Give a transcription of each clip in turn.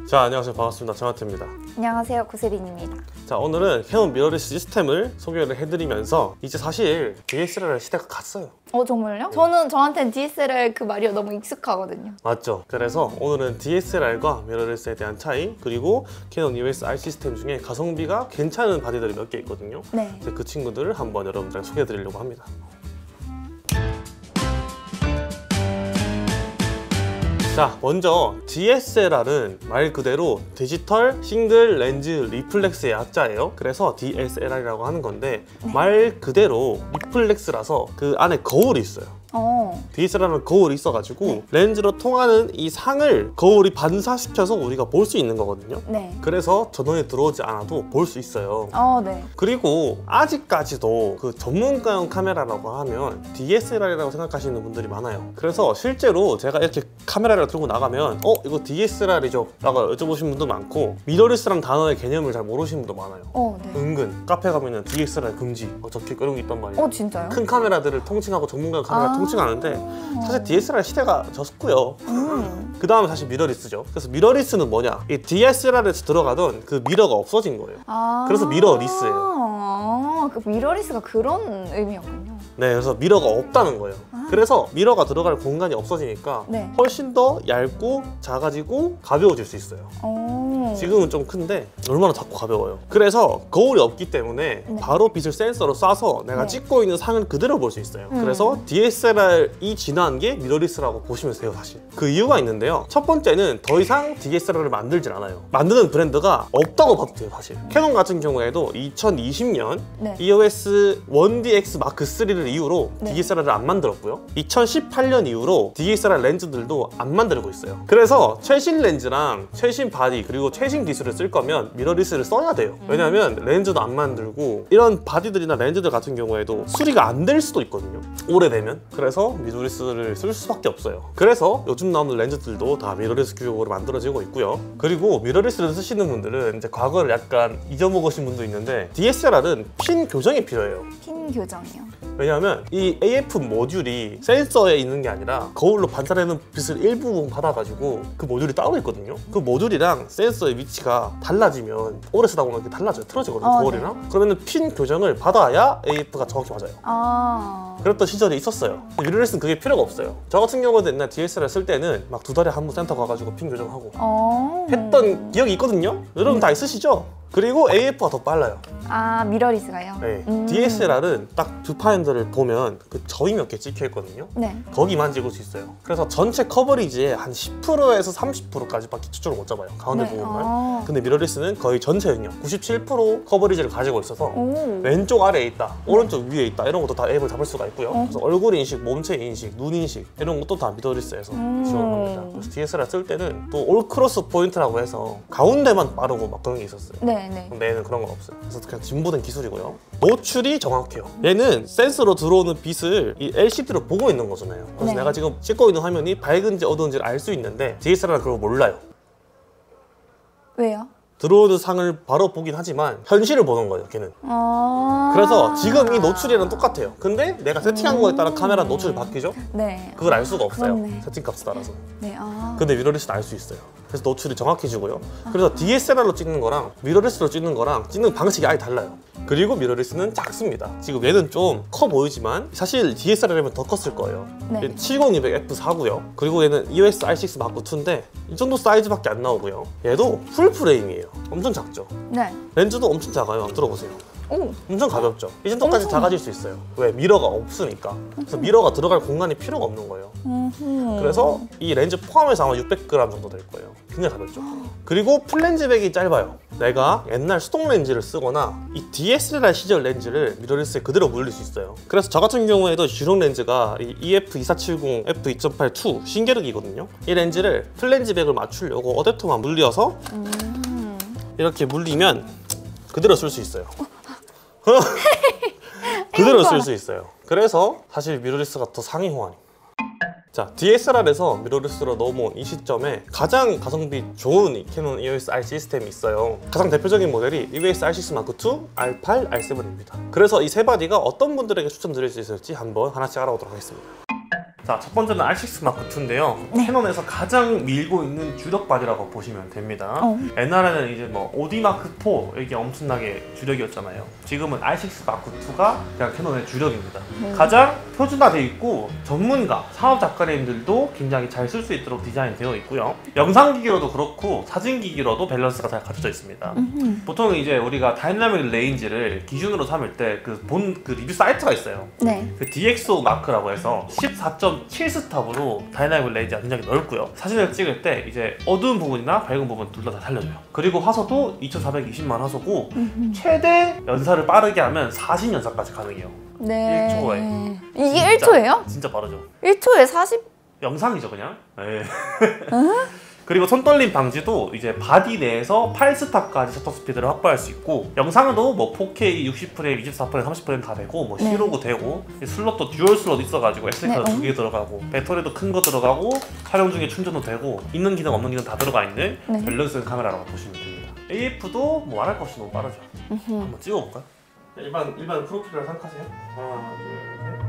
자, 안녕하세요. 반갑습니다. 정하태입니다. 안녕하세요. 구세린입니다. 자, 오늘은 캐논 미러리스 시스템을 소개를 해드리면서 이제 사실 DSLR 시대가 갔어요. 정말요? 저한테는 DSLR 그 말이 너무 익숙하거든요. 맞죠? 그래서 오늘은 DSLR과 미러리스에 대한 차이, 그리고 캐논 EOS-R 시스템 중에 가성비가 괜찮은 바디들이 몇 개 있거든요. 네. 그 친구들을 한번 여러분들께 소개해드리려고 합니다. 자, 먼저 DSLR은 말 그대로 디지털 싱글 렌즈 리플렉스의 약자예요. 그래서 DSLR이라고 하는 건데 말 그대로 리플렉스라서 그 안에 거울이 있어요. DSLR은 거울이 있어가지고 렌즈로 통하는 이 상을 거울이 반사시켜서 우리가 볼 수 있는 거거든요. 네. 그래서 전원이 들어오지 않아도 볼 수 있어요. 네. 그리고 아직까지도 그 전문가용 카메라라고 하면 DSLR이라고 생각하시는 분들이 많아요. 그래서 실제로 제가 이렇게 카메라를 들고 나가면 이거 DSLR이죠? 라고 여쭤보시는 분도 많고, 미러리스라는 단어의 개념을 잘 모르시는 분도 많아요. 네. 은근 카페 가면은 DSLR 금지 적혀 이런 게 있단 말이에요. 진짜요? 큰 카메라들을 통칭하고 전문가 카메라 통칭하는데 사실 DSLR 시대가 졌고요. 그 다음에 사실 미러리스죠. 그래서 미러리스는 뭐냐? 이 DSLR에서 들어가던 그 미러가 없어진 거예요. 그래서 미러리스예요. 그 미러리스가 그런 의미였군요. 네, 그래서 미러가 없다는 거예요. 그래서 미러가 들어갈 공간이 없어지니까 훨씬 더 얇고 작아지고 가벼워질 수 있어요. 지금은 좀 큰데 얼마나 작고 가벼워요. 그래서 거울이 없기 때문에 바로 빛을 센서로 쏴서 내가 찍고 있는 상을 그대로 볼 수 있어요. 그래서 DSLR이 진화한 게 미러리스라고 보시면 돼요. 사실 그 이유가 있는데요. 첫 번째는 더 이상 DSLR을 만들진 않아요. 만드는 브랜드가 없다고 봐도 돼요. 사실 캐논 같은 경우에도 2020년 EOS 1DX 마크 3를 이후로 DSLR을 안 만들었고요. 2018년 이후로 DSLR 렌즈들도 안 만들고 있어요. 그래서 최신 렌즈랑 최신 바디 그리고 최신 기술을 쓸 거면 미러리스를 써야 돼요. 왜냐면 렌즈도 안 만들고 이런 바디들이나 렌즈들 같은 경우에도 수리가 안 될 수도 있거든요. 오래되면. 그래서 미러리스를 쓸 수밖에 없어요. 그래서 요즘 나오는 렌즈들도 다 미러리스 규격으로 만들어지고 있고요. 그리고 미러리스를 쓰시는 분들은 이제 과거를 약간 잊어먹으신 분도 있는데 DSLR은 핀 교정이 필요해요. 핀 교정이요? 왜냐하면 이 AF 모듈이 센서에 있는 게 아니라 거울로 반사되는 빛을 일부분 받아가지고 그 모듈이 따로 있거든요. 그 모듈이랑 센서의 위치가 달라지면 오래 쓰다 보면 이렇게 달라져요. 틀어지거든요. 거울이랑. 그러면 핀 교정을 받아야 AF가 정확히 맞아요. 그랬던 시절이 있었어요. 미러리스는 그게 필요가 없어요. 저 같은 경우는 옛날 DSLR 쓸 때는 막 2달에 한 번 센터 가가지고 핀 교정하고 했던 기억이 있거든요. 여러분 다 있으시죠? 그리고 AF가 더 빨라요. 미러리스가요? 네. DSLR은 딱 뷰파인더를 보면 그 점이 몇 개 찍혀 있거든요. 거기만 찍을 수 있어요. 그래서 전체 커버리지의 한 10%에서 30%까지밖에 초점을 못 잡아요. 가운데 부분만. 근데 미러리스는 거의 전체 영역 97% 커버리지를 가지고 있어서 왼쪽 아래에 있다, 오른쪽 위에 있다 이런 것도 다 앱을 잡을 수가 있고요. 그래서 얼굴 인식, 몸체 인식, 눈 인식 이런 것도 다 미러리스에서 지원합니다. 그래서 DSLR 쓸 때는 또 올크로스 포인트라고 해서 가운데만 빠르고 막 그런 게 있었어요. 근데 얘는 그런 건 없어요. 그래서 그냥 진보된 기술이고요. 노출이 정확해요. 얘는 센서로 들어오는 빛을 이 LCD로 보고 있는 거잖아요. 그래서 내가 지금 찍고 있는 화면이 밝은지 어두운지를 알 수 있는데 DSLR은 그걸 몰라요. 왜요? 들어오는 상을 바로 보긴 하지만 현실을 보는 거예요, 걔는. 그래서 지금 이 노출이랑 똑같아요. 근데 내가 세팅한 거에 따라 카메라 노출이 바뀌죠? 그걸 알 수가 없어요. 세팅값에 따라서. 근데 미러리스는 알 수 있어요. 그래서 노출이 정확해지고요. 그래서 DSLR로 찍는 거랑 미러리스로 찍는 거랑 찍는 방식이 아예 달라요. 그리고 미러리스는 작습니다. 지금 얘는 좀 커 보이지만 사실 DSLR이면 더 컸을 거예요. 얘는 70-200f4고요. 그리고 얘는 EOS-R6 마크 2인데 이 정도 사이즈밖에 안 나오고요. 얘도 풀 프레임이에요. 엄청 작죠? 렌즈도 엄청 작아요. 한번 들어보세요. 엄청 가볍죠? 이 정도까지 작아질 수 있어요. 왜? 미러가 없으니까. 그래서 미러가 들어갈 공간이 필요가 없는 거예요. 그래서 이 렌즈 포함해서 아마 600g 정도 될 거예요. 굉장히 가볍죠? 그리고 플랜지백이 짧아요. 내가 옛날 수동 렌즈를 쓰거나 이 DSLR 시절 렌즈를 미러리스에 그대로 물릴 수 있어요. 그래서 저 같은 경우에도 주력 렌즈가 이 EF2470 f2.8 2 신계륵이거든요. 이 렌즈를 플랜지백을 맞추려고 어댑터만 물려서 이렇게 물리면 그대로 쓸 수 있어요. 그대로 쓸 수 있어요. 그래서 사실 미러리스가 더 상위 호환이에요. 자, DSLR에서 미러리스로 넘어온 이 시점에 가장 가성비 좋은 이 캐논 EOS-R 시스템이 있어요. 가장 대표적인 모델이 EOS-R6 마크 2, R8, R7입니다. 그래서 이 세 바디가 어떤 분들에게 추천드릴 수 있을지 한번 하나씩 알아보도록 하겠습니다. 자, 첫 번째는 R6 마크 2인데요. 네. 캐논에서 가장 밀고 있는 주력 바디라고 보시면 됩니다. 옛날에는 이제 뭐 OD 마크 4 이게 엄청나게 주력이었잖아요. 지금은 R6 마크 2가 그냥 캐논의 주력입니다. 가장 표준화되어 있고 전문가, 사업 작가님들도 굉장히 잘 쓸 수 있도록 디자인되어 있고요. 영상 기기로도 그렇고 사진 기기로도 밸런스가 잘 갖춰져 있습니다. 보통 이제 우리가 다이나믹 레인지를 기준으로 삼을 때 그 리뷰 사이트가 있어요. 네. 그 DxO 마크라고 해서 14.7스탑으로 다이나믹 레인지가 굉장히 넓고요. 사진을 찍을 때 이제 어두운 부분이나 밝은 부분 둘 다 살려줘요. 그리고 화소도 2420만 화소고 최대 연사를 빠르게 하면 40연사까지 가능해요. 네. 1초에. 이게 1초예요? 진짜 빠르죠. 1초에 40? 영상이죠 그냥. 네. 그리고 손떨림 방지도 이제 바디 내에서 8스탑까지 셔터 스피드를 확보할 수 있고, 영상도 뭐 4K 60프레임, 24프레임, 30프레임 다 되고 뭐 C로그 되고, 슬롯도 듀얼 슬롯 있어가지고 SD카드 2개 들어가고 배터리도 큰 거 들어가고 촬영 중에 충전도 되고 있는 기능 없는 기능 다 들어가 있는 밸런스 카메라라고 보시면 됩니다. AF도 뭐 말할 것 없이 너무 빠르죠. 한번 찍어볼까요? 일반 프로필이라 생각하세요. 하나, 둘, 셋.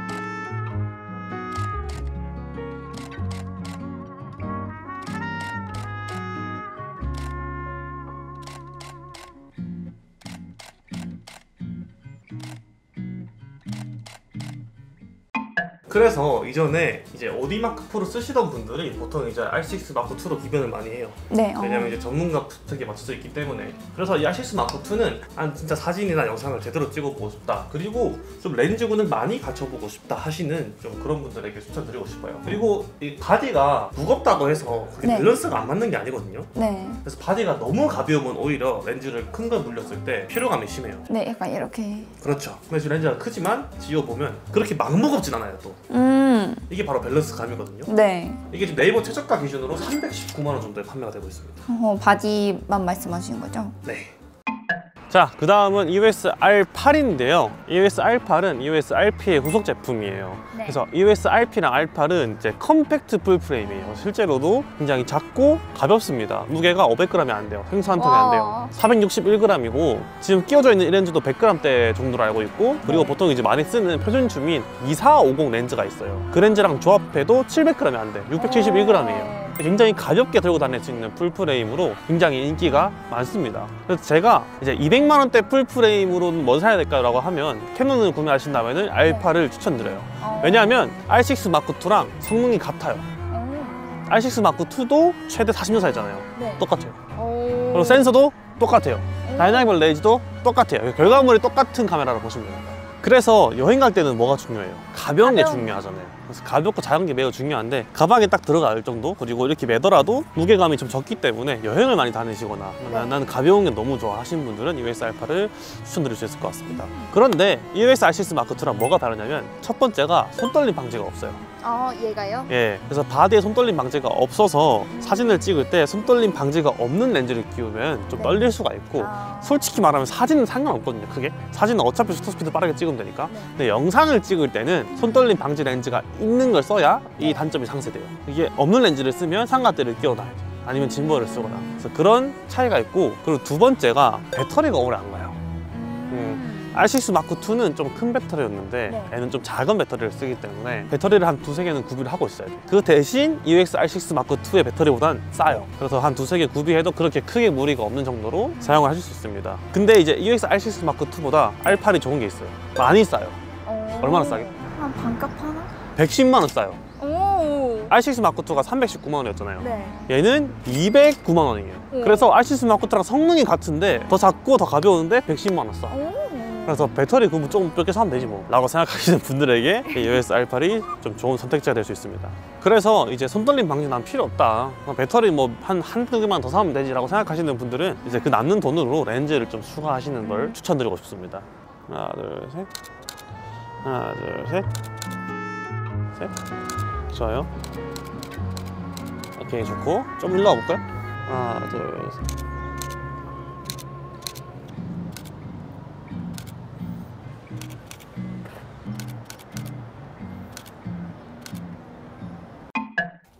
그래서 이전에 이제 OD 마크 4를 쓰시던 분들이 보통 이제 R6 마크 2로 기변을 많이 해요. 네. 왜냐면 이제 전문가 특에 맞춰져 있기 때문에. 그래서 이 R6 마크 2는 진짜 사진이나 영상을 제대로 찍어보고 싶다, 그리고 좀 렌즈군을 많이 갖춰보고 싶다 하시는 좀 그런 분들에게 추천드리고 싶어요. 그리고 이 바디가 무겁다고 해서 그게 밸런스가 안 맞는 게 아니거든요. 네. 그래서 바디가 너무 가벼우면 오히려 렌즈를 큰 걸 물렸을 때 피로감이 심해요. 네, 약간 이렇게. 그렇죠. 그래서 렌즈가 크지만 지워보면 그렇게 막 무겁진 않아요 또. 이게 바로 밸런스 감이거든요. 네. 이게 지금 네이버 최저가 기준으로 319만 원 정도에 판매가 되고 있습니다. 바디만 말씀하시는 거죠? 네. 자, 그 다음은 EOS R8인데요. EOS R8은 EOS RP의 후속 제품이에요. 네. 그래서 EOS RP랑 R8은 이제 컴팩트 풀프레임이에요. 실제로도 굉장히 작고 가볍습니다. 무게가 500g이 안 돼요. 생수 한 통이 안 돼요. 461g이고 지금 끼워져 있는 이 렌즈도 100g대 정도로 알고 있고, 그리고 보통 이제 많이 쓰는 표준줌인 2450 렌즈가 있어요. 그 렌즈랑 조합해도 700g이 안 돼. 671g이에요. 굉장히 가볍게 들고 다닐 수 있는 풀프레임으로 굉장히 인기가 많습니다. 그래서 제가 이제 200만 원대 풀프레임으로는 뭐 사야 될까요? 라고 하면 캐논을 구매하신다면 R8을 추천드려요. 왜냐하면 R6 마크 2랑 성능이 같아요. R6 마크 2도 최대 40년사 했잖아요. 네. 똑같아요. 그리고 센서도 똑같아요. 다이나믹 레인지도 똑같아요. 결과물이 똑같은 카메라라고 보시면 됩니다. 그래서 여행 갈 때는 뭐가 중요해요? 가벼운 게 중요하잖아요. 그래서 가볍고 작은 게 매우 중요한데 가방에 딱 들어갈 정도, 그리고 이렇게 매더라도 무게감이 좀 적기 때문에 여행을 많이 다니시거나 나는 가벼운 게 너무 좋아 하시는 분들은 EOS R8을 추천드릴 수 있을 것 같습니다. 그런데 EOS R6 마크 2랑 뭐가 다르냐면 첫 번째가 손떨림 방지가 없어요. 얘가요? 예, 그래서 바디에 손떨림 방지가 없어서 사진을 찍을 때 손떨림 방지가 없는 렌즈를 끼우면 좀 떨릴 수가 있고, 솔직히 말하면 사진은 상관없거든요. 크게 사진은 어차피 셔터 스피드 빠르게 찍으면 되니까. 근데 영상을 찍을 때는 손떨림 방지 렌즈가 있는 걸 써야 이 단점이 상쇄돼요. 이게 없는 렌즈를 쓰면 삼각대를 끼워놔야죠. 아니면 짐벌을 쓰거나. 그래서 그런 차이가 있고, 그리고 두 번째가 배터리가 오래 안 가요. R6 마크 2는 좀 큰 배터리였는데 얘는 좀 작은 배터리를 쓰기 때문에 배터리를 한 두세 개는 구비를 하고 있어야 돼요. 그 대신 EOS R6 마크 2의 배터리보단 싸요. 그래서 한 두세 개 구비해도 그렇게 크게 무리가 없는 정도로 사용을 하실 수 있습니다. 근데 이제 EOS R6 마크 2보다 R8이 좋은 게 있어요. 많이 싸요. 얼마나 싸게? 한 반값 하나? 110만 원 싸요. R6 마크 2가 319만 원이었잖아요. 네. 얘는 209만 원이에요. 그래서 R6 마크 2랑 성능이 같은데 더 작고 더 가벼운데 110만 원 싸. 그래서 배터리 구분 조금 적게 사면 되지 뭐 라고 생각하시는 분들에게 EOS R8이 좀 좋은 선택지가 될 수 있습니다. 그래서 이제 손떨림 방지 난 필요 없다, 배터리 뭐 한두 개만 더 사면 되지 라고 생각하시는 분들은 이제 그 남는 돈으로 렌즈를 좀 추가하시는 걸 추천드리고 싶습니다. 하나 둘 셋, 하나 둘 셋, 셋. 좋아요. 오케이, 좋고 좀 일로 와볼까요? 하나 둘 셋.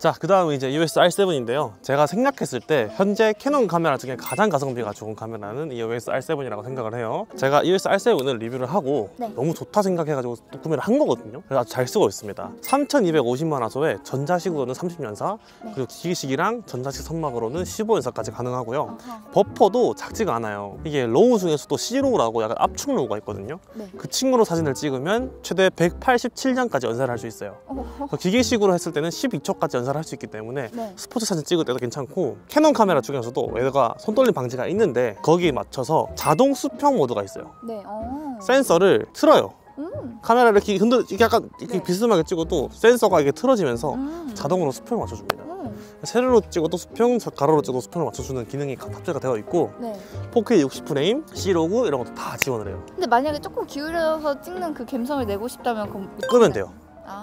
자, 그 다음은 이제 EOS R7인데요. 제가 생각했을 때 현재 캐논 카메라 중에 가장 가성비가 좋은 카메라는 EOS R7이라고 생각을 해요. 제가 EOS R7을 리뷰를 하고 너무 좋다 생각해가지고 또 구매를 한 거거든요. 그래서 아주 잘 쓰고 있습니다. 3250만 화소에 전자식으로는 30연사, 그리고 기기식이랑 전자식 선막으로는 15연사까지 가능하고요. 버퍼도 작지가 않아요. 이게 로우 중에서도 C로우라고 약간 압축 로우가 있거든요. 그 친구로 사진을 찍으면 최대 187장까지 연사를 할 수 있어요. 기계식으로 했을 때는 12초까지 연사를 할 수 있기 때문에 스포츠 사진 찍을 때도 괜찮고, 캐논 카메라 중에서도 얘가 손떨림 방지가 있는데 거기에 맞춰서 자동 수평 모드가 있어요. 센서를 틀어요. 카메라를 이렇게 이렇게 약간 이렇게 비스듬하게 찍어도 센서가 이게 틀어지면서 자동으로 수평을 맞춰줍니다. 세로로 찍어도 수평, 가로로 찍어도 수평을 맞춰주는 기능이 탑재가 되어 있고 4K 60프레임, C로그 이런 것도 다 지원을 해요. 근데 만약에 조금 기울여서 찍는 그 감성을 내고 싶다면 그럼 끄면 돼요.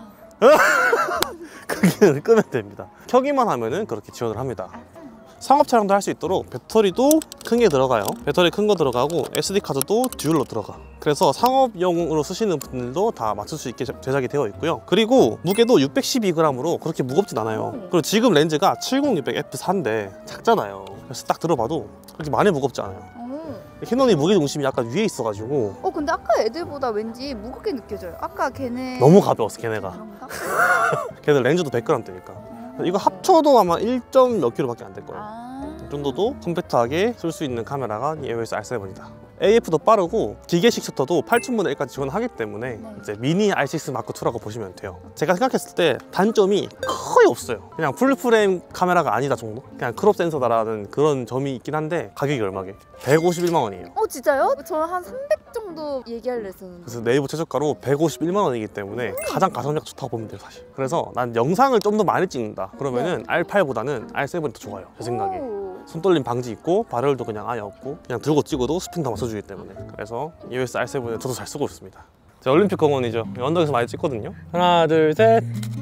그 기능을 끄면 됩니다. 켜기만 하면은 그렇게 지원을 합니다. 상업 촬영도 할 수 있도록 배터리도 큰 게 들어가요. 배터리 큰 거 들어가고 SD카드도 듀얼로 들어가. 그래서 상업용으로 쓰시는 분들도 다 맞출 수 있게 제작이 되어 있고요. 그리고 무게도 612g으로 그렇게 무겁진 않아요. 그리고 지금 렌즈가 70-600f4인데 작잖아요. 그래서 딱 들어봐도 그렇게 많이 무겁지 않아요. 캐논이 무게중심이 약간 위에 있어가지고 근데 아까 애들보다 왠지 무겁게 느껴져요. 아까 걔네 너무 가벼웠어, 걔네가. 그런가? 걔들 렌즈도 100g대니까. 이거 합쳐도 아마 1점 몇 킬로밖에 안 될 거예요. 이 정도도 컴팩트하게 쓸 수 있는 카메라가 EOS R7이다. AF도 빠르고 기계식 셔터도 8000분의 1까지 지원하기 때문에 이제 미니 R6 마크 2라고 보시면 돼요. 제가 생각했을 때 단점이 거의 없어요. 그냥 풀프레임 카메라가 아니다 정도? 그냥 크롭 센서다라는 그런 점이 있긴 한데 가격이 얼마게? 151만 원이에요. 진짜요? 저는 한 300 정도 얘기하려 했었는데. 그래서 네이버 최저가로 151만 원이기 때문에 가장 가성비가 좋다고 보면 돼요, 사실. 그래서 난 영상을 좀 더 많이 찍는다 그러면은 R8보다는 R7이 더 좋아요, 제 생각에. 손떨림 방지 있고 발열도 그냥 아예 없고 그냥 들고 찍어도 스핀 다 맞춰주기 때문에. 그래서 EOS R7은 저도 잘 쓰고 있습니다. 제 올림픽 공원이죠. 언덕에서 많이 찍거든요. 하나 둘 셋.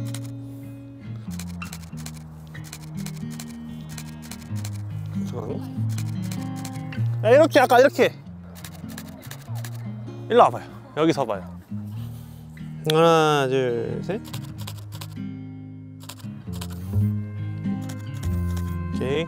야, 이렇게 아까 이렇게 일로 와봐요. 여기 서봐요. 하나 둘 셋. 오케이.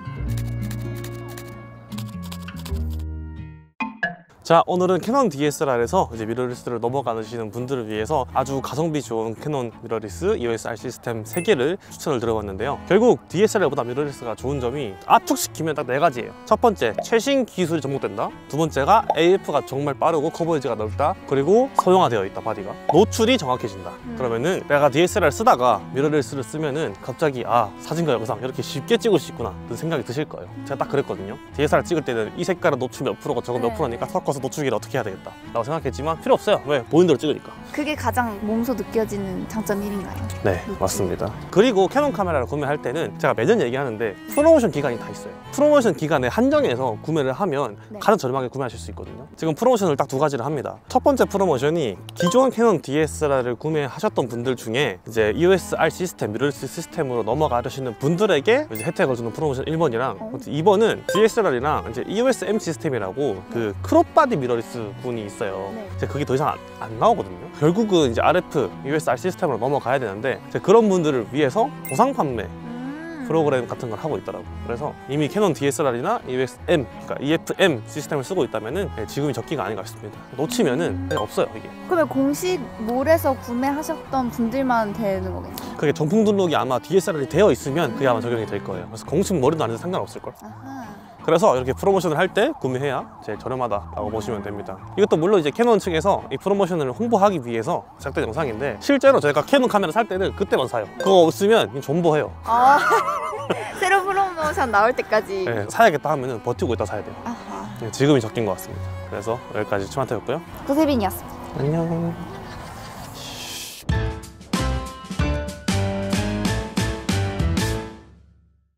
자, 오늘은 캐논 DSLR에서 이제 미러리스를 넘어가시는 분들을 위해서 아주 가성비 좋은 캐논 미러리스 EOS R 시스템 3개를 추천을 드려봤는데요. 결국 DSLR보다 미러리스가 좋은 점이 압축시키면 딱 4가지예요. 첫 번째, 최신 기술이 접목된다. 두 번째가 AF가 정말 빠르고 커버리지가 넓다. 그리고 소형화되어 있다, 바디가. 노출이 정확해진다. 그러면은 내가 DSLR 쓰다가 미러리스를 쓰면은 갑자기 사진과 영상 이렇게 쉽게 찍을 수 있구나 그런 생각이 드실 거예요. 제가 딱 그랬거든요. DSLR 찍을 때는 이 색깔은 노출 몇 프로고 저거 몇 프로니까 섞어서 노출기를 어떻게 해야 되겠다 라고 생각했지만 필요 없어요. 왜? 보이는 대로 찍으니까. 그게 가장 몸소 느껴지는 장점 1인가요? 네, 맞습니다. 그리고 캐논 카메라를 구매할 때는 제가 매년 얘기하는데 프로모션 기간이 다 있어요. 프로모션 기간에 한정해서 구매를 하면 가장 저렴하게 구매하실 수 있거든요. 지금 프로모션을 딱 2가지를 합니다. 첫 번째 프로모션이 기존 캐논 DSLR을 구매하셨던 분들 중에 이제 EOS R 시스템, 미러리스 시스템으로 넘어가시는 분들에게 이제 혜택을 주는 프로모션 1번이랑 2번은 DSLR이랑 이제 EOS M 시스템이라고 그 크롭 바디 미러리스 군이 있어요. 이제 그게 더 이상 안 나오거든요. 결국은 이제 RF, EOS R 시스템으로 넘어가야 되는데 이제 그런 분들을 위해서 보상 판매 프로그램 같은 걸 하고 있더라고요. 그래서 이미 캐논 DSLR이나 EOS M, 그러니까 EFM 시스템을 쓰고 있다면은 지금이 적기가 아닌가 싶습니다. 놓치면은 그냥 없어요, 이게. 그러면 공식 몰에서 구매하셨던 분들만 되는 거겠죠? 그게 정품 등록이 아마 DSLR이 되어 있으면 그게 아마 적용이 될 거예요. 그래서 공식 몰에도 안 해도 상관없을걸. 그래서 이렇게 프로모션을 할 때 구매해야 제일 저렴하다라고 보시면 됩니다. 이것도 물론 이제 캐논 측에서 이 프로모션을 홍보하기 위해서 제작된 영상인데 실제로 저희가 캐논 카메라 살 때는 그때만 사요. 그거 없으면 존버해요. 새로 프로모션 나올 때까지 네, 사야겠다 하면은 버티고 있다 사야 돼요. 지금이 적긴 것 같습니다. 그래서 여기까지 추만태였고요. 고세빈이었습니다. 안녕.